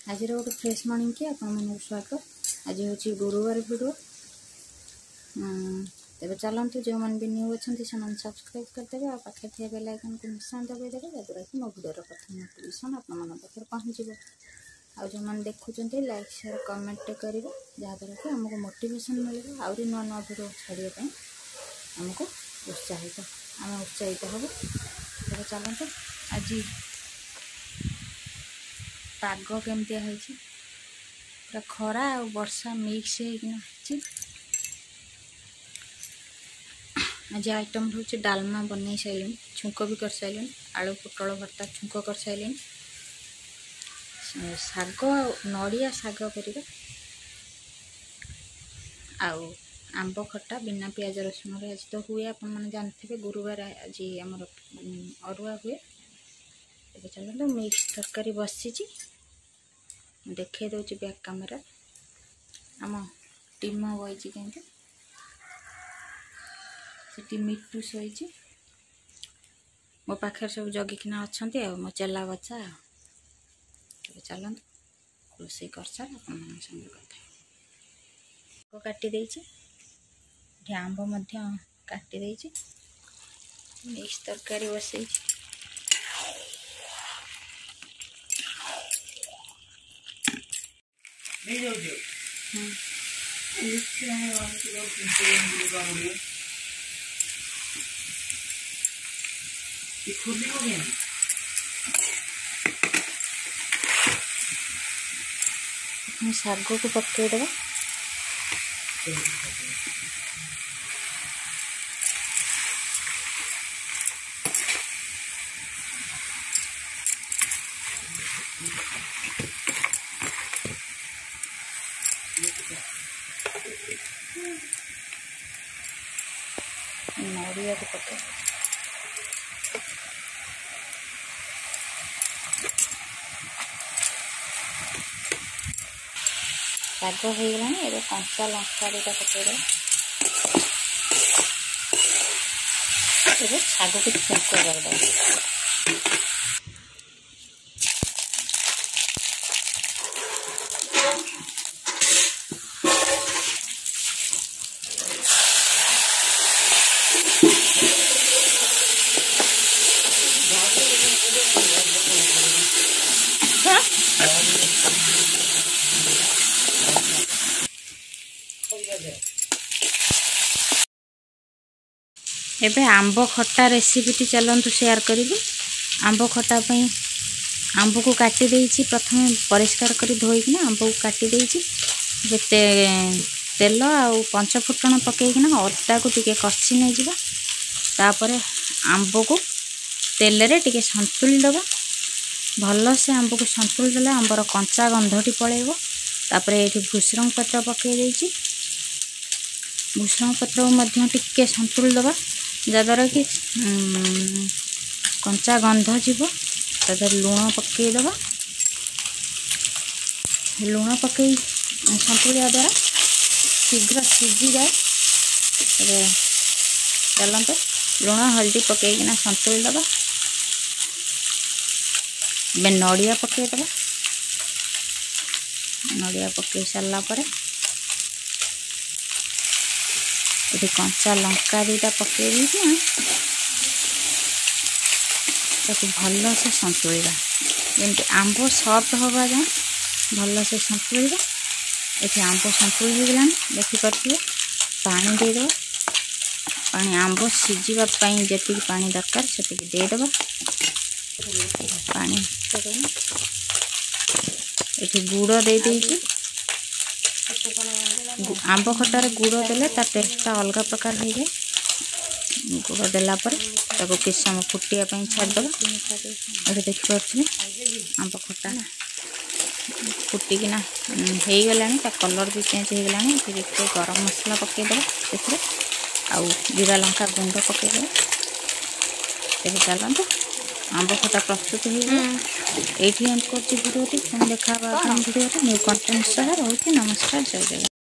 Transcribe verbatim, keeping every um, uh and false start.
आज गोटे fresh morning की आपको स्वागत। आज हूँ गुरुवार भिडियो। तेरे चलते जो मैंने भी न्यू अच्छा से सब्सक्राइब करदे और पाखे थी बेल आइकन को निशान दबाईदे जद्वारा कि मो भिडियो प्रथम नोटिफिकेशन आपके पहुँच। आ जो मैंने देखुं लाइक शेयर कमेंट करेंगे जहाँद्वारा कि आमको मोटिवेशन मिले आहरी नुआ नुआ भिडियो छाड़ापी आमको उत्साहित आम उत्साहित हब। तेरे चलते आज पाग केमती है पूरा खरा और वर्षा मिक्स हो। आज आइटम हूँ डालमा बन सारे छुंक भी कर सारे आलू पोटल भर्ता छुंक कर सारे शाग नड़िया शाग कर आंब खटा बिना पियाज रसुण आज तो हुए आप जानते गुरुवार आज आम अरुआ हुए। चलो मिक्स तरकारी बसी देखे दूसरी बैक कैमेरा आम टीम बही कहीं मिट्टू शोची मो पाखे सब जगिकिना अच्छा मो चेला बच्चा। चलते रोषे कर सार संगे कथा काटी आंब काटी मिक्स तरकारी बसई शाग को पकईदे नड़िया को पके शाग हो गला कंचा लंका दुटा पकईदे शाग को छुंक करदे। एबे आंब खट्टा रेसिपी चलतु शेयर करी। आंब खट्टा आंब को काटी देइछि प्रथम परिष्कार करी धोईकिना आंब को काटी देइछि ते तेल आउ पंचफुटण पकईकिना अदा को टिके कषि नहीं जिबा तापरे आंब को तेल रे टिके संतुली दबा भल से आंब को संतुली देले आंबर कंचा गंधटी पळेबो। तापरे एठी भुसरंग पत्र पकई देइछि भुसरंग पत्र मध्य टिके संतुली दबा जद्वारा कि कंचा गंध जीव तदर लुण पकईदबा लुण पकई संतुलिया द्वारा शीघ्र सीझी जाए। चलते लुण हल्दी पकईकिना संतुली दबा बे नड़िया पकईदबा नड़िया पकई सारा पर ये कंचा लंका दुटा पकई भल से संतुलिबा जमी आंब सॉफ्ट हवा जाए भल से संतुलिबा। ये आंब संतुली हो गला देखिपे पानी देदेव पानी आंब सीझापी जी पानी दरकार से देदेव पानी ये गुड़ दे देइछि आंब खटार गुड़ देले ता टेस्ट अलग प्रकार हो जाए। गुड़ देला पर ताको किस समय फुटिया छाड़देव ये देखिपे आंब खटा फुटिकिना हो गला कलर भी चेंज हो गला। देखिए गरम मसला पकईदे से आउ जीरा लंका गुंड पकईदे। तेज चलते आंब खटा प्रस्तुत हो गला। ये एंड कर भिडियो देखा भिडियो न्यू कंटेंट सह रोचे। नमस्कार जय जय।